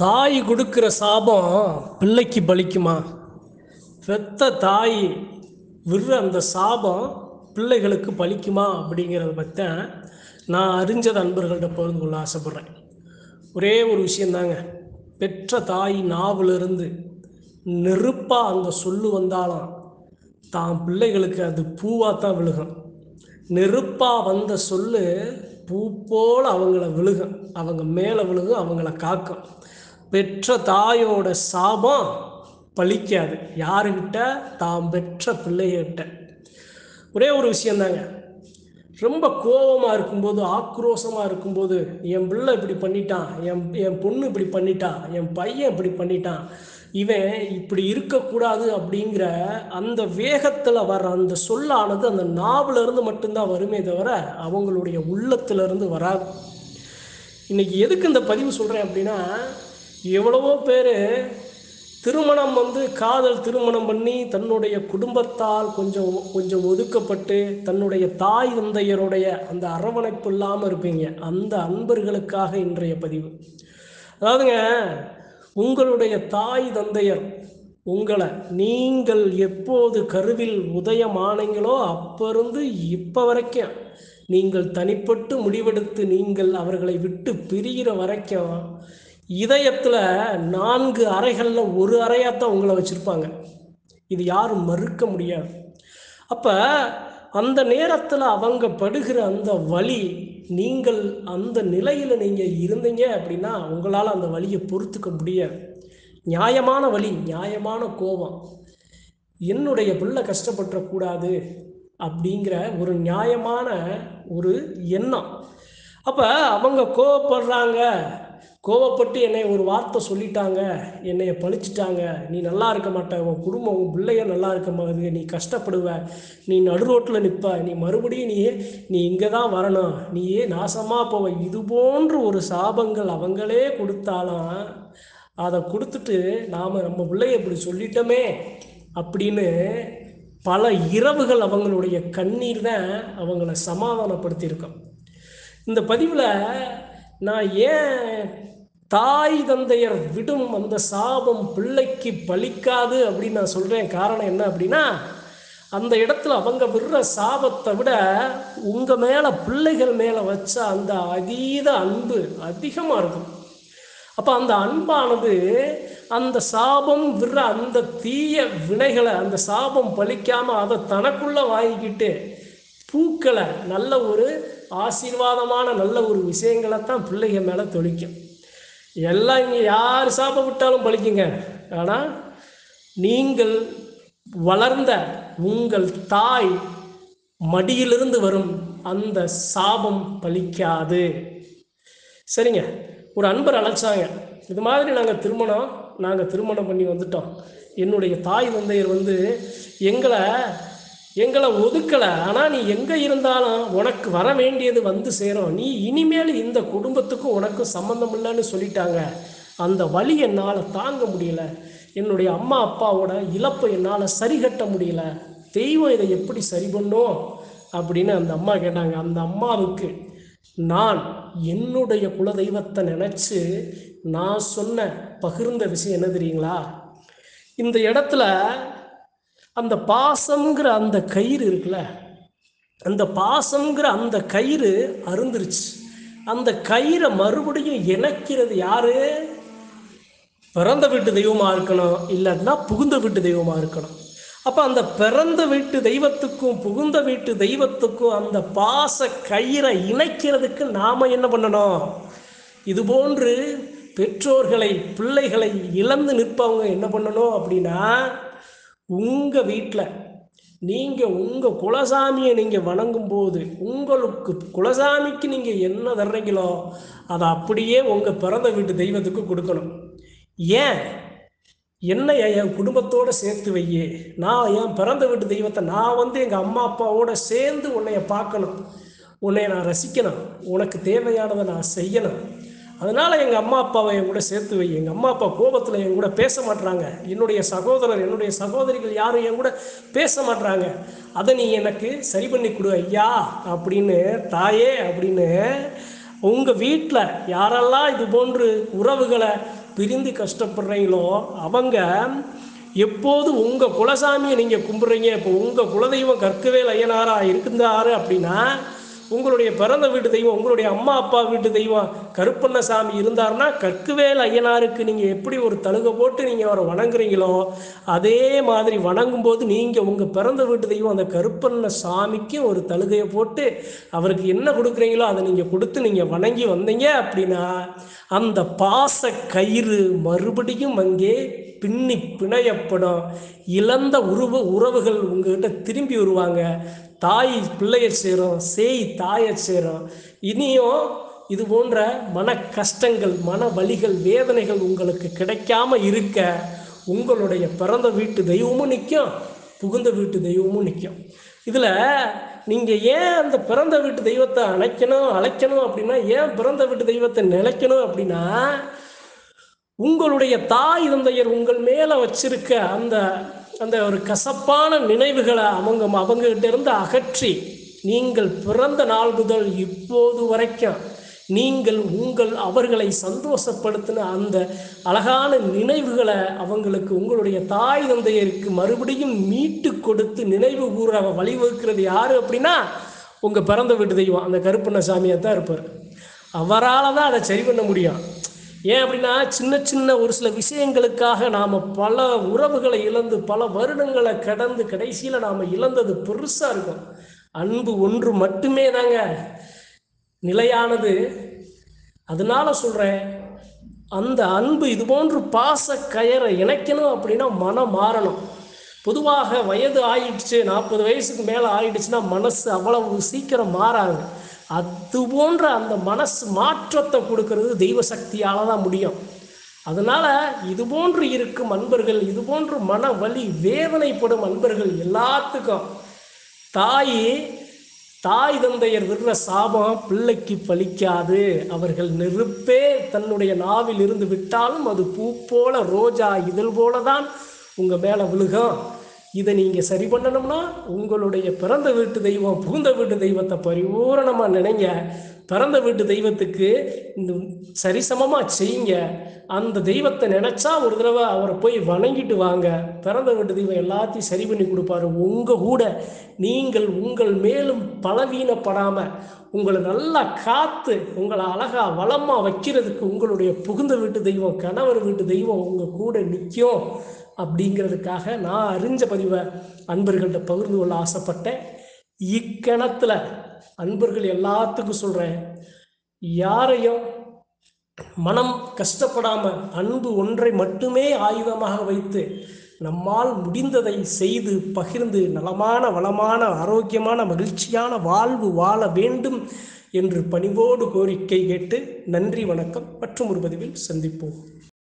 தாய் கொடுக்குற சாபம் பிள்ளைக்கு பலிக்குமா? பெத்த தாய் விடுற அந்த சாபம் பிள்ளைகளுக்கு பலிக்குமா அப்படிங்கிறத பற்றி நான் அறிஞ்ச நண்பர்கள்ட்ட பகிர்ந்து கொள்ள ஆசைப்பட்றேன். ஒரே ஒரு விஷயந்தாங்க. பெற்ற தாய் நாவிலிருந்து நெருப்பாக அந்த சொல்லு வந்தாலும் தான் பிள்ளைகளுக்கு அது பூவாக தான் விழுகும். நெருப்பாக வந்த சொல்லு பூ போல் அவங்கள விழுகும், அவங்க மேலே விழுகும், அவங்கள காக்கும். பெற்ற தாயோட சாபம் பலிக்காது. யாருக்கிட்ட? தாம் பெற்ற பிள்ளைகிட்ட. ஒரே ஒரு விஷயந்தாங்க. ரொம்ப கோபமாக இருக்கும்போது, ஆக்ரோஷமாக இருக்கும்போது, என் பிள்ளை இப்படி பண்ணிட்டான், என் பொண்ணு இப்படி பண்ணிட்டான், என் பையன் இப்படி பண்ணிட்டான், இவன் இப்படி இருக்கக்கூடாது அப்படிங்கிற அந்த வேகத்தில் வர அந்த சொல்லானது அந்த நாவிலிருந்து மட்டும்தான் வருமே தவிர அவங்களுடைய உள்ளத்திலிருந்து வராது. இன்றைக்கி எதுக்கு இந்த பதிவு சொல்கிறேன் அப்படின்னா, எவ்வளவோ பேர் திருமணம் காதல் திருமணம் பண்ணி தன்னுடைய குடும்பத்தால் கொஞ்சம் ஒதுக்கப்பட்டு தன்னுடைய தாய் தந்தையருடைய அந்த அரவணைப்பு இல்லாமல் இருப்பீங்க. அந்த அன்பர்களுக்காக இன்றைய பதிவு. அதாவதுங்க, உங்களுடைய தாய் தந்தையர் உங்களை நீங்கள் எப்போது கருவில் உதயமானீங்களோ அப்போ இருந்து இப்போ வரைக்கும் நீங்கள் தனிப்பட்டு முடிவெடுத்து நீங்கள் அவர்களை விட்டு பிரிகிற வரைக்கும் இதயத்தில் 4 அறைகளில் ஒரு அறையாகத்தான் உங்களை வச்சுருப்பாங்க. இது யாரும் மறுக்க முடியாது. அப்போ அந்த நேரத்தில் அவங்க படுகிற அந்த வலி, நீங்கள் அந்த நிலையில் நீங்கள் இருந்தீங்க அப்படின்னா உங்களால் அந்த வலியை பொறுத்துக்க முடியாது. நியாயமான வலி, நியாயமான கோபம். என்னுடைய பிள்ளை கஷ்டப்பட்டுறக்கூடாது அப்படிங்கிற ஒரு நியாயமான ஒரு எண்ணம். அப்போ அவங்க கோவப்படுறாங்க, கோவப்பட்டு என்னை ஒரு வார்த்தை சொல்லிட்டாங்க, என்னைய பழிச்சிட்டாங்க, நீ நல்லா இருக்க மாட்ட, உன் குடும்பம் உன் பிள்ளைய நல்லா இருக்க மாதிரி, நீ கஷ்டப்படுவ, நீ நடு ரோட்டில் நிற்ப, நீ மறுபடியும் நீ இங்கே தான் வரணும், நீயே நாசமாக போவ, இது போன்ற ஒரு சாபங்கள் அவங்களே கொடுத்தாலும் அதை கொடுத்துட்டு நம்ம பிள்ளைய இப்படி சொல்லிட்டோமே அப்படின்னு பல இரவுகள் அவங்களுடைய கண்ணீர் தான் அவங்கள சமாதானப்படுத்தியிருக்கோம். இந்த பதிவில் நான் ஏன் தாய் தந்தையர் விடும் அந்த சாபம் பிள்ளைக்கு பலிக்காது அப்படின்னு நான் சொல்கிறேன். காரணம் என்ன அப்படின்னா, அந்த இடத்துல அவங்க விடுற சாபத்தை விட உங்கள் மேலே பிள்ளைகள் மேலே வச்ச அந்த அதீத அன்பு அதிகமாக இருக்கும். அப்போ அந்த அன்பானது அந்த சாபம் விடுற அந்த தீய வினைகளை, அந்த சாபம் பலிக்காமல் அதை தனக்குள்ளே வாங்கிக்கிட்டு பூக்களை, நல்ல ஒரு ஆசீர்வாதமான நல்ல ஒரு விஷயங்களை தான் பிள்ளைகள் மேலே தொளிக்கும். எல்லாம் இங்கே யார் சாபம் விட்டாலும் பலிக்குங்க. ஆனால் நீங்கள் வளர்ந்த உங்கள் தாய் மடியிலிருந்து வரும் அந்த சாபம் பலிக்காது. சரிங்க, ஒரு அன்பர் அழைச்சாங்க, இது மாதிரி நாங்கள் திருமணம் பண்ணி வந்துட்டோம், என்னுடைய தாய் தந்தையர் எங்களை ஒதுக்கலை, ஆனால் நீ எங்கே இருந்தாலும் உனக்கு வர வேண்டியது வந்து சேரும், நீ இனிமேல் இந்த குடும்பத்துக்கும் உனக்கும் சம்மந்தம் இல்லைன்னு சொல்லிட்டாங்க. அந்த வலி என்னால் தாங்க முடியல, என்னுடைய அம்மா அப்பாவோட இழப்பை என்னால் சரி கட்ட முடியல, தெய்வம் இதை எப்படி சரி பண்ணும் அப்படின்னு அந்த அம்மா கேட்டாங்க. அந்த அம்மாவுக்கு நான் என்னுடைய குலதெய்வத்தை நினச்சி நான் பகிர்ந்த விஷயம் என்ன தெரியுங்களா? இந்த இடத்துல அந்த பாசம்ங்கிற அந்த கயிறு இருக்குல்ல, அந்த பாசம்ங்கிற அந்த கயிறு அருந்துருச்சு. அந்த கயிறை மறுபடியும் இணைக்கிறது யாரு? பிறந்த வீட்டு தெய்வமாக இருக்கணும், இல்லைன்னா புகுந்த வீட்டு தெய்வமாக இருக்கணும். அப்போ அந்த பிறந்த வீட்டு தெய்வத்துக்கும் புகுந்த வீட்டு தெய்வத்துக்கும் அந்த பாச கயிறை இணைக்கிறதுக்கு நாம் என்ன பண்ணணும்? இதுபோன்று பெற்றோர்களை, பிள்ளைகளை இழந்து நிற்பவங்க என்ன பண்ணணும் அப்படின்னா, உங்கள் வீட்டில் நீங்கள் உங்கள் குலசாமியை நீங்கள் வணங்கும்போது உங்களுக்கு குலசாமிக்கு நீங்கள் என்ன தர்றீங்களோ அதை அப்படியே உங்கள் பிறந்த வீட்டு தெய்வத்துக்கு கொடுக்கணும். ஏன்? என்னை என் குடும்பத்தோடு சேர்த்து வையே, நான் என் பிறந்த வீட்டு தெய்வத்தை நான் எங்கள் அம்மா அப்பாவோடு சேர்ந்து உன்னைய பார்க்கணும், உன்னை நான் ரசிக்கணும், உனக்கு தேவையானதை நான் செய்யணும். அதனால் எங்கள் அம்மா அப்பாவை என் கூட சேர்த்து வை. எங்கள் அம்மா அப்பா கோபத்தில் என் கூட பேச மாட்டுறாங்க, என்னுடைய சகோதரர் என்னுடைய சகோதரிகள் யாரும் என் கூட பேச மாட்டுறாங்க, அதை நீ எனக்கு சரி பண்ணி கொடு ஐயா அப்படின்னு, தாயே அப்படின்னு உங்கள் வீட்டில் யாரெல்லாம் இது போன்று உறவுகளை பிரிந்து கஷ்டப்படுறீங்களோ அவங்க எப்போது உங்கள் குலசாமியை நீங்கள் கும்பிட்றீங்க. இப்போ உங்கள் குலதெய்வம் கற்கவேல் ஐயனாராக இருந்தாரு அப்படின்னா உங்களுடைய பிறந்த வீட்டு தெய்வம், உங்களுடைய அம்மா அப்பா வீட்டு தெய்வம் கருப்பண்ணசாமி இருந்தாருன்னா கற்கவேல் ஐயனாருக்கு நீங்கள் எப்படி ஒரு தழுகை போட்டு நீங்கள் அவரை வணங்குறீங்களோ அதே மாதிரி வணங்கும்போது நீங்கள் உங்கள் பிறந்த வீட்டு தெய்வம் அந்த கருப்பண்ணசாமிக்கு ஒரு தழுகையை போட்டு அவருக்கு என்ன கொடுக்குறீங்களோ அதை நீங்கள் கொடுத்து நீங்கள் வணங்கி வந்தீங்க அப்படின்னா அந்த பாச கயிறு மறுபடியும் அங்கே பின்னி பிணையப்படும். இழந்த உறவுகள் உங்ககிட்ட திரும்பி வருவாங்க. தாய் பிள்ளையை சேரும், சேய் தாயை சேரும். இனியும் இது போன்ற மன கஷ்டங்கள், மன வலிகள், வேதனைகள் உங்களுக்கு கிடைக்காம இருக்க உங்களுடைய பிறந்த வீட்டு தெய்வமும் நிற்கும், புகுந்த வீட்டு தெய்வமும் நிற்கும். இதில் நீங்கள் ஏன் அந்த பிறந்த வீட்டு தெய்வத்தை அழைக்கணும் அப்படின்னா, ஏன் பிறந்த வீட்டு தெய்வத்தை நிலைக்கணும் அப்படின்னா, உங்களுடைய தாய் தந்தையர் உங்கள் மேலே வச்சிருக்க அந்த அந்த ஒரு கசப்பான நினைவுகளை அவங்ககிட்ட இருந்து அகற்றி நீங்கள் பிறந்த நாள் முதல் இப்போது வரைக்கும் நீங்கள் அவர்களை சந்தோஷப்படுத்தின அந்த அழகான நினைவுகளை அவங்களுக்கு உங்களுடைய தாய் தந்தையருக்கு மறுபடியும் மீட்டு கொடுத்து நினைவு கூற வழிவகுக்கிறது யார் அப்படின்னா உங்கள் பிறந்த வீட்டு தெய்வம் அந்த கருப்பண்ணசாமியாக தான் இருப்பார். அவரால் தான் அதை சரி பண்ண முடியும். ஏன் அப்படின்னா சின்ன சின்ன ஒரு சில விஷயங்களுக்காக நாம் பல உறவுகளை இழந்து பல வருடங்களை கடந்து கடைசியில் நாம் இழந்தது பெருசாக இருக்கும். அன்பு ஒன்று மட்டுமே தாங்க நிலையானது. அதனால சொல்கிறேன், அந்த அன்பு இது போன்று பாச கயரை இணைக்கணும் அப்படின்னா மனம் மாறணும். பொதுவாக வயது ஆயிடுச்சு, 40 வயசுக்கு மேலே ஆயிடுச்சுன்னா மனசு அவ்வளவு சீக்கிரம் மாறாது. அது போன்ற அந்த மனசு மாற்றத்தை கொடுக்கறது தெய்வ சக்தியால் தான் முடியும். அதனால் இது போன்று இருக்கும் அன்பர்கள், இது போன்று மன வலி வேதனைப்படும் அன்பர்கள் எல்லாத்துக்கும் தாய் தந்தையர் விடுற சாபம் பிள்ளைக்கு பலிக்காது. அவர்கள் நெருப்பே தன்னுடைய நாவில் இருந்து விட்டாலும் அது பூ போல ரோஜா இதழ் போல தான் உங்கள் மேலே விழுகும். இதை நீங்கள் சரி பண்ணணும்னா உங்களுடைய பிறந்த வீட்டு தெய்வம் புகுந்த வீட்டு தெய்வத்தை பரிபூரணமாக நினைங்க. பிறந்த வீட்டு தெய்வத்துக்கு இந்த சரிசமமாக செய்யுங்க. அந்த தெய்வத்தை நினச்சா ஒரு தடவை அவரை போய் வணங்கிட்டு வாங்க. பிறந்த வீட்டு தெய்வம் எல்லாத்தையும் சரி பண்ணி கொடுப்பாரு. உங்கள் கூட நீங்கள் உங்கள் மேலும் பலவீனப்படாமல் உங்களை நல்லா காத்து உங்களை அழகாக வளமாக வைக்கிறதுக்கு உங்களுடைய புகுந்த வீட்டு தெய்வம் கணவர் வீட்டு தெய்வம் உங்கள் கூட நிற்கும். அப்படிங்கிறதுக்காக நான் அறிஞ்ச பதிவை அன்பர்கள்ட்ட பகிர்ந்து கொள்ள ஆசைப்பட்டேன். இக்கணத்தில் அன்பர்கள் எல்லாத்துக்கும் சொல்கிறேன், யாரையும் மனம் கஷ்டப்படாமல் அன்பு ஒன்றை மட்டுமே ஆயுதமாக வைத்து நம்மால் முடிந்ததை செய்து பகிர்ந்து நலமான வளமான ஆரோக்கியமான மகிழ்ச்சியான வாழ்வு வாழ வேண்டும் என்று பணிவோடு கோரிக்கை கேட்டு நன்றி வணக்கம். மற்றும் ஒரு பதிவில் சந்திப்போம்.